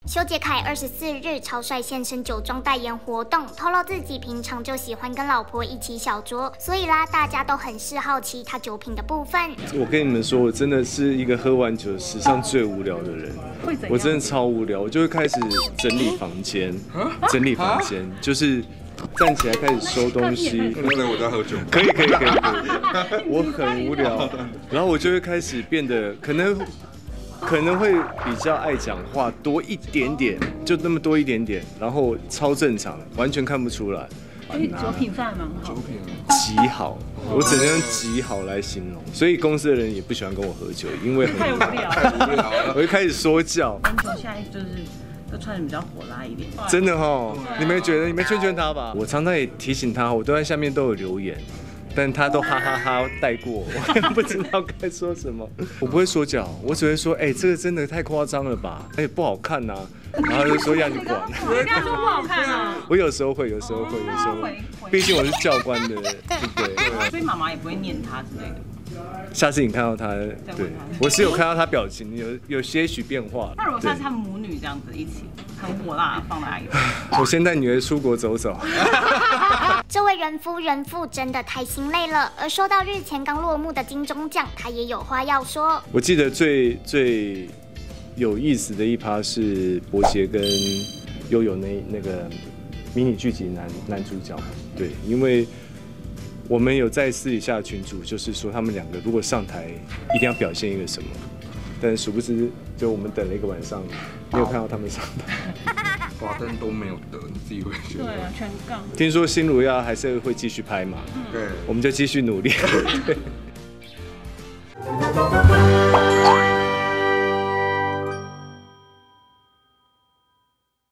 修杰楷24日超帅现身酒庄代言活动，透露自己平常就喜欢跟老婆一起小酌，所以啦，大家都很是好奇他酒品的部分。 我跟你们说，我真的是一个喝完酒史上最无聊的人。我真的超无聊，我就会开始整理房间，就是站起来开始收东西。 不能我在喝酒。 可以。我很无聊，然后我就会开始变得可能会比较爱讲话多一点点，就那么多一点点，然后超正常，完全看不出来。 酒品算蛮好， 极好，我只能用极好来形容。所以公司的人也不喜欢跟我喝酒，因为太无聊了。 我就开始说教。 篮球现在就是都穿的比较火辣一点。 真的哈，你们觉得？你们劝他吧。我常常也提醒他，我都在下面都有留言。但他都哈哈哈带过，我也不知道该说什么。我不会说教，我只会说，这个真的太夸张了吧，不好看呐。然后他就说要你管。 我跟他说不好看啊。 我有时候会，毕竟我是教官的，对。 所以妈妈也不会念他之类的。 下次你看到他，对，我是有看到他表情有些许变化。 那如果下次他们母女这样子一起很火辣放在一起， 我先带女儿出国走走。 这位人夫人妇真的太心累了，而说到日前刚落幕的金钟奖，他也有话要说。 我记得最有意思的一趴是伯杰跟悠悠那个迷你剧集男主角，对，因为我们有在私底下群组，就是说他们两个如果上台一定要表现一个什么，但殊不知就我们等了一个晚上，没有看到他们上台。 华灯都没有得，你自己会觉得？ 对啊，全杠。 听说新如要还是会继续拍嘛， 对， 我们就继续努力。对。